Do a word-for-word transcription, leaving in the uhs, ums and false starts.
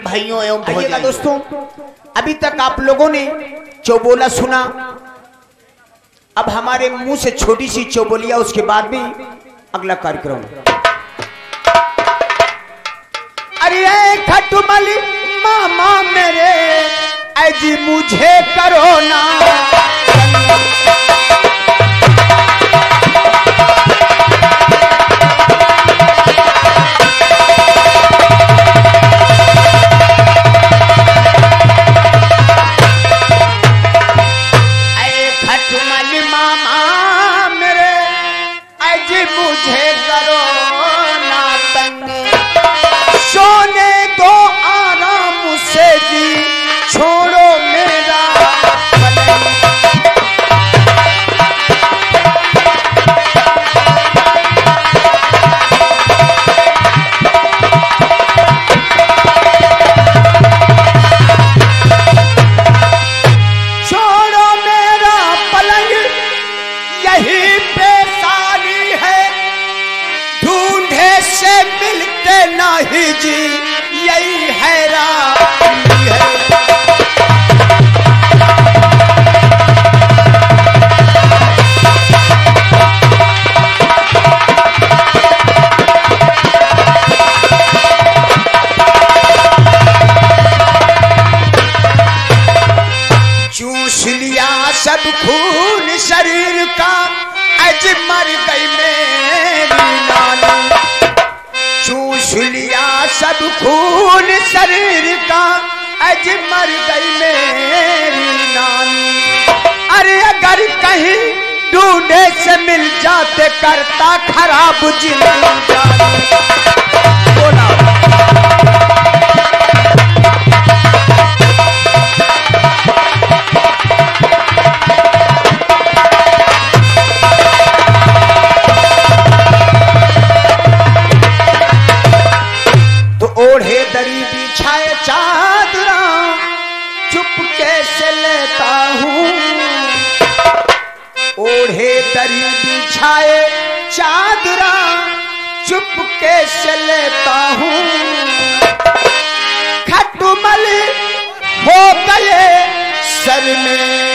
भाइयों एवं भैया दोस्तों, अभी तक आप लोगों ने चौबोला सुना। अब हमारे मुंह से छोटी सी चौबोलिया, उसके बाद में अगला कार्यक्रम। अरे खटुमल मामा मेरे अजी मुझे करो ना, मुझे करो ना तंग, सोने दो आराम से जी, छोड़ो मेरा छोड़ो मेरा पलंग, यही पे से मिलते नहीं जी, यही हैरानी है। चूस लिया सब खून शरीर का, अज मर गई मेरी नानी। चूस लिया सब खून शरीर का, अज मर गई मेरी नानी। अरे अगर कहीं ढूंढे से मिल जाते, करता खराब जिंदगी। बोला ओढ़े दरी बिछाए चादरा, चुपके से लेता हूँ। ओढ़े दरी बिछाए चादरा, चुपके से लेता हूँ। खटुमल हो गए सर में